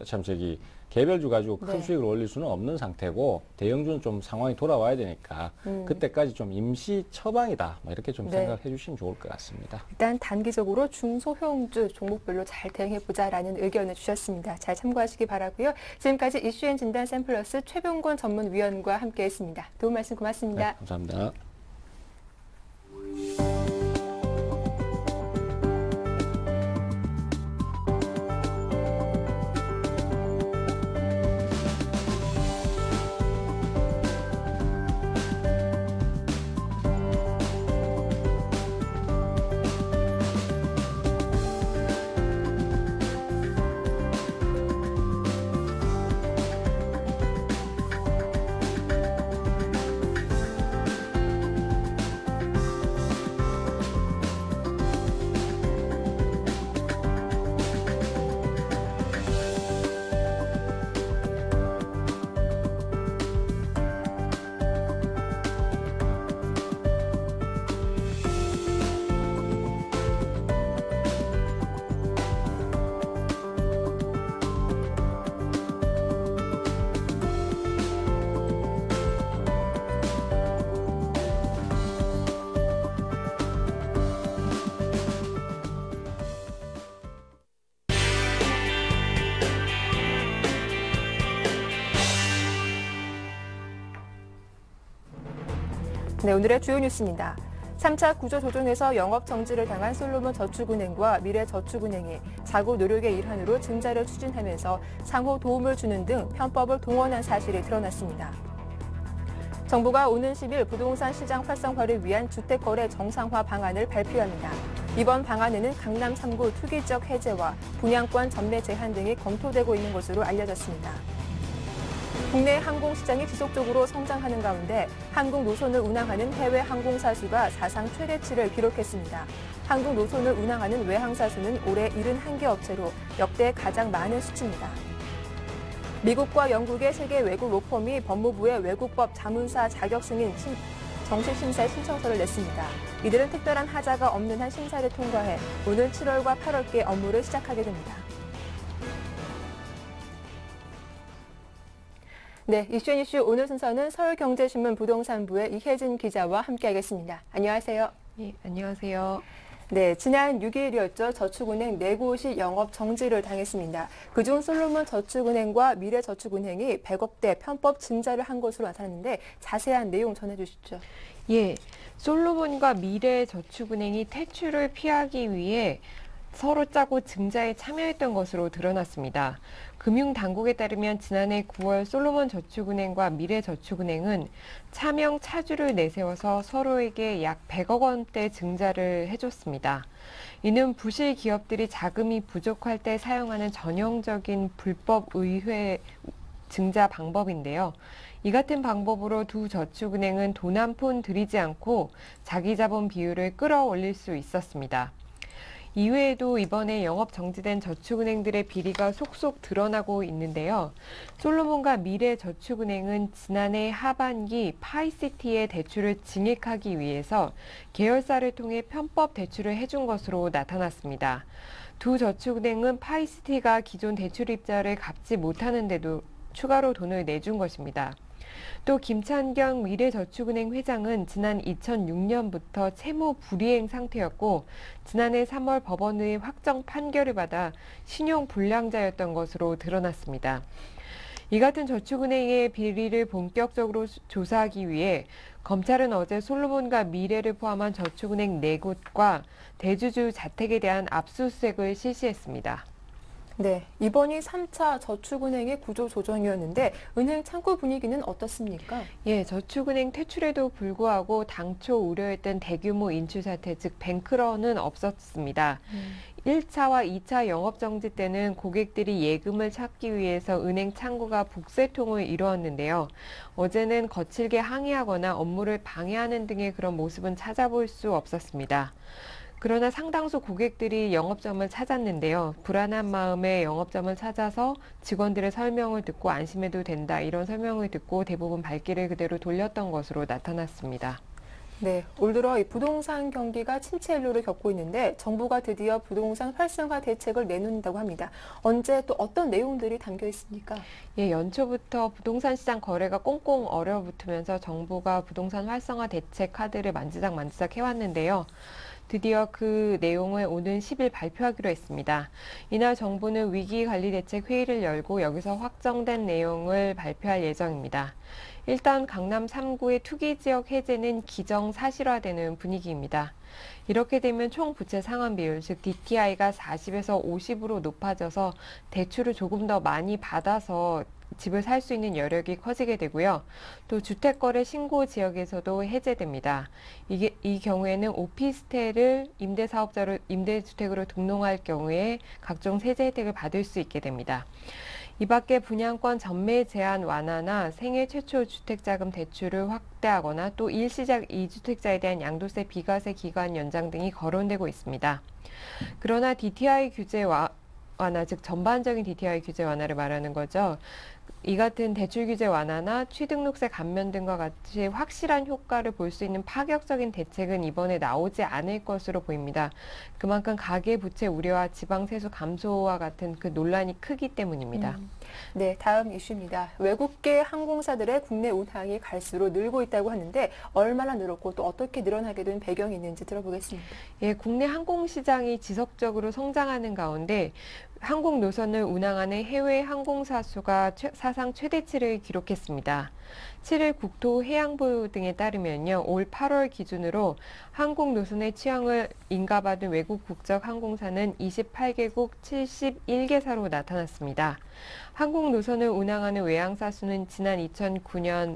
개별주 가지고 큰 네. 수익을 올릴 수는 없는 상태고 대형주는 좀 상황이 돌아와야 되니까 그때까지 좀 임시 처방이다. 뭐 이렇게 좀 네. 생각해 주시면 좋을 것 같습니다. 일단 단기적으로 중소형주 종목별로 잘 대응해보자라는 의견을 주셨습니다. 잘 참고하시기 바라고요. 지금까지 이슈앤 진단 샘플러스 최병곤 전문위원과 함께했습니다. 도움 말씀 고맙습니다. 네, 감사합니다. 네, 오늘의 주요 뉴스입니다. 3차 구조조정에서 영업 정지를 당한 솔로몬 저축은행과 미래저축은행이 자구 노력의 일환으로 증자를 추진하면서 상호 도움을 주는 등 편법을 동원한 사실이 드러났습니다. 정부가 오는 10일 부동산 시장 활성화를 위한 주택거래 정상화 방안을 발표합니다. 이번 방안에는 강남 3구 투기적 해제와 분양권 전매 제한 등이 검토되고 있는 것으로 알려졌습니다. 국내 항공시장이 지속적으로 성장하는 가운데 한국 노선을 운항하는 해외 항공사 수가 사상 최대치를 기록했습니다. 한국 노선을 운항하는 외항사 수는 올해 71개 업체로 역대 가장 많은 수치입니다. 미국과 영국의 세계 외국 로펌이 법무부의 외국법 자문사 자격 승인 정식 심사에 신청서를 냈습니다. 이들은 특별한 하자가 없는 한 심사를 통과해 오늘 7월과 8월께 업무를 시작하게 됩니다. 네, 이슈 오늘 순서는 서울경제신문 부동산부의 이혜진 기자와 함께하겠습니다. 안녕하세요. 예, 안녕하세요. 네, 지난 6일이었죠. 저축은행 4곳이 영업 정지를 당했습니다. 그중 솔로몬 저축은행과 미래저축은행이 100억대 편법 증자를 한 것으로 나타났는데 자세한 내용 전해주시죠. 예, 솔로몬과 미래저축은행이 퇴출을 피하기 위해 서로 짜고 증자에 참여했던 것으로 드러났습니다. 금융당국에 따르면 지난해 9월 솔로몬 저축은행과 미래저축은행은 차명 차주를 내세워서 서로에게 약 100억 원대 증자를 해줬습니다. 이는 부실 기업들이 자금이 부족할 때 사용하는 전형적인 불법 의회 증자 방법인데요. 이 같은 방법으로 두 저축은행은 돈 한 푼 들이지 않고 자기 자본 비율을 끌어올릴 수 있었습니다. 이외에도 이번에 영업 정지된 저축은행들의 비리가 속속 드러나고 있는데요. 솔로몬과 미래저축은행은 지난해 하반기 파이시티의 대출을 증액하기 위해서 계열사를 통해 편법 대출을 해준 것으로 나타났습니다. 두 저축은행은 파이시티가 기존 대출 입자를 갚지 못하는데도 추가로 돈을 내준 것입니다. 또 김찬경 미래저축은행 회장은 지난 2006년부터 채무 불이행 상태였고 지난해 3월 법원의 확정 판결을 받아 신용불량자였던 것으로 드러났습니다. 이 같은 저축은행의 비리를 본격적으로 조사하기 위해 검찰은 어제 솔로몬과 미래를 포함한 저축은행 4곳과 대주주 자택에 대한 압수수색을 실시했습니다. 네, 이번이 3차 저축은행의 구조 조정이었는데 은행 창구 분위기는 어떻습니까? 예, 저축은행 퇴출에도 불구하고 당초 우려했던 대규모 인출 사태, 즉 뱅크런은 없었습니다. 1차와 2차 영업정지 때는 고객들이 예금을 찾기 위해서 은행 창구가 북새통을 이루었는데요. 어제는 거칠게 항의하거나 업무를 방해하는 등의 그런 모습은 찾아볼 수 없었습니다. 그러나 상당수 고객들이 영업점을 찾았는데요. 불안한 마음에 영업점을 찾아서 직원들의 설명을 듣고 안심해도 된다 이런 설명을 듣고 대부분 발길을 그대로 돌렸던 것으로 나타났습니다. 네, 올 들어 이 부동산 경기가 침체 일로를 겪고 있는데 정부가 드디어 부동산 활성화 대책을 내놓는다고 합니다. 언제 또 어떤 내용들이 담겨 있습니까? 예, 연초부터 부동산 시장 거래가 꽁꽁 얼어붙으면서 정부가 부동산 활성화 대책 카드를 만지작 해왔는데요. 드디어 그 내용을 오는 10일 발표하기로 했습니다. 이날 정부는 위기관리대책 회의를 열고 여기서 확정된 내용을 발표할 예정입니다. 일단 강남 3구의 투기지역 해제는 기정사실화되는 분위기입니다. 이렇게 되면 총 부채 상환 비율, 즉 DTI가 40에서 50으로 높아져서 대출을 조금 더 많이 받아서 집을 살 수 있는 여력이 커지게 되고요. 또 주택거래 신고 지역에서도 해제됩니다. 이 경우에는 오피스텔을 임대사업자로 임대주택으로 등록할 경우에 각종 세제 혜택을 받을 수 있게 됩니다. 이 밖에 분양권 전매 제한 완화나 생애 최초 주택자금 대출을 확대하거나 또 일시적 2주택자에 대한 양도세 비과세 기간 연장 등이 거론되고 있습니다. 그러나 DTI 규제 완화, 즉 전반적인 DTI 규제 완화를 말하는 거죠. 이 같은 대출 규제 완화나 취등록세 감면 등과 같이 확실한 효과를 볼 수 있는 파격적인 대책은 이번에 나오지 않을 것으로 보입니다. 그만큼 가계부채 우려와 지방세수 감소와 같은 그 논란이 크기 때문입니다. 네, 다음 이슈입니다. 외국계 항공사들의 국내 운항이 갈수록 늘고 있다고 하는데 얼마나 늘었고 또 어떻게 늘어나게 된 배경이 있는지 들어보겠습니다. 예, 국내 항공시장이 지속적으로 성장하는 가운데 항공 노선을 운항하는 해외 항공사 수가 사상 최대치를 기록했습니다. 7일 국토해양부 등에 따르면요, 올 8월 기준으로 항공 노선의 취향을 인가받은 외국 국적 항공사는 28개국 71개사로 나타났습니다. 항공 노선을 운항하는 외항사 수는 지난 2009년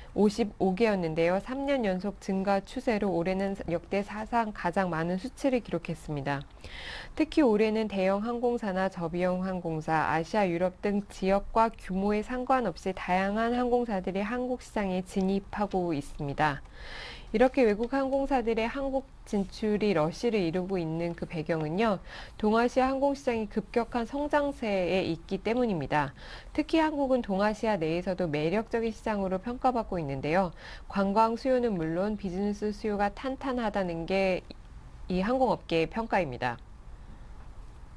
55개였는데요. 3년 연속 증가 추세로 올해는 역대 사상 가장 많은 수치를 기록했습니다. 특히 올해는 대형 항공사나 저비용 항공사, 아시아, 유럽 등 지역과 규모에 상관없이 다양한 항공사들이 한국 시장에 진입하고 있습니다. 이렇게 외국 항공사들의 한국 진출이 러시를 이루고 있는 그 배경은요, 동아시아 항공시장이 급격한 성장세에 있기 때문입니다. 특히 한국은 동아시아 내에서도 매력적인 시장으로 평가받고 있는데요. 관광 수요는 물론 비즈니스 수요가 탄탄하다는 게 이 항공업계의 평가입니다.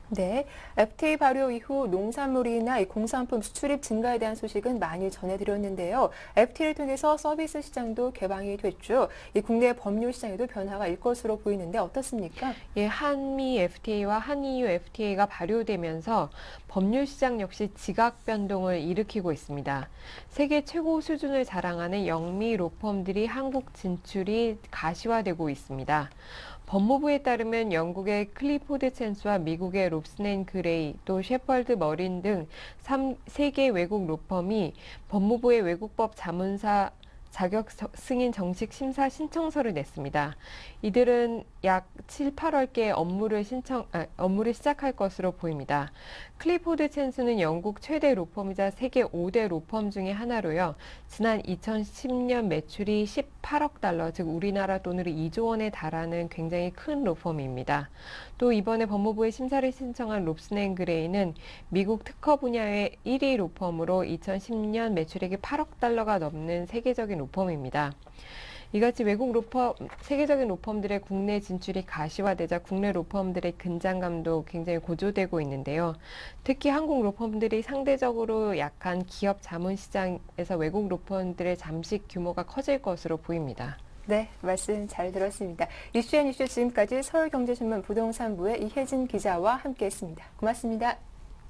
네, FTA 발효 이후 농산물이나 이 공산품 수출입 증가에 대한 소식은 많이 전해드렸는데요. FTA를 통해서 서비스 시장도 개방이 됐죠. 이 국내 법률 시장에도 변화가 일 것으로 보이는데 어떻습니까? 예, 한미 FTA와 한EU FTA가 발효되면서 법률 시장 역시 지각 변동을 일으키고 있습니다. 세계 최고 수준을 자랑하는 영미 로펌들이 한국 진출이 가시화되고 있습니다. 법무부에 따르면 영국의 클리포드 챈스와 미국의 롭슨 & 그레이, 또 셰펄드 머린 등 3개 외국 로펌이 법무부의 외국법 자문사 자격 승인 정식 심사 신청서를 냈습니다. 이들은 약 7, 8월께 업무를 시작할 것으로 보입니다. 클리포드 챈스는 영국 최대 로펌이자 세계 5대 로펌 중의 하나로요. 지난 2010년 매출이 18억 달러, 즉 우리나라 돈으로 2조 원에 달하는 굉장히 큰 로펌입니다. 또 이번에 법무부에 심사를 신청한 롭슨 & 그레이는 미국 특허 분야의 1위 로펌으로 2010년 매출액이 8억 달러가 넘는 세계적인 로펌입니다. 이같이 세계적인 로펌들의 국내 진출이 가시화되자 국내 로펌들의 긴장감도 굉장히 고조되고 있는데요. 특히 한국 로펌들이 상대적으로 약한 기업 자문 시장에서 외국 로펌들의 잠식 규모가 커질 것으로 보입니다. 네, 말씀 잘 들었습니다. 이슈앤이슈 지금까지 서울경제신문 부동산부의 이혜진 기자와 함께했습니다. 고맙습니다.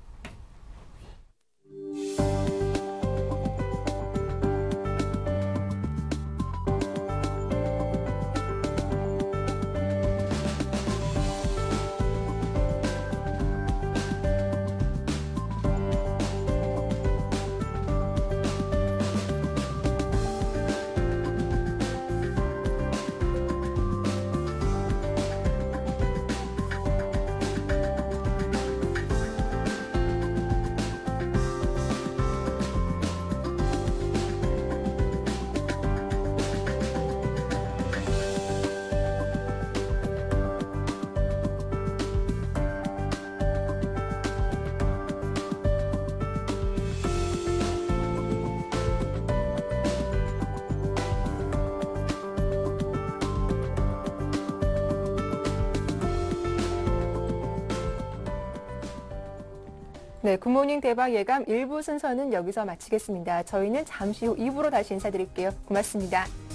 네, 굿모닝 대박 예감 1부 순서는 여기서 마치겠습니다. 저희는 잠시 후 2부로 다시 인사드릴게요. 고맙습니다.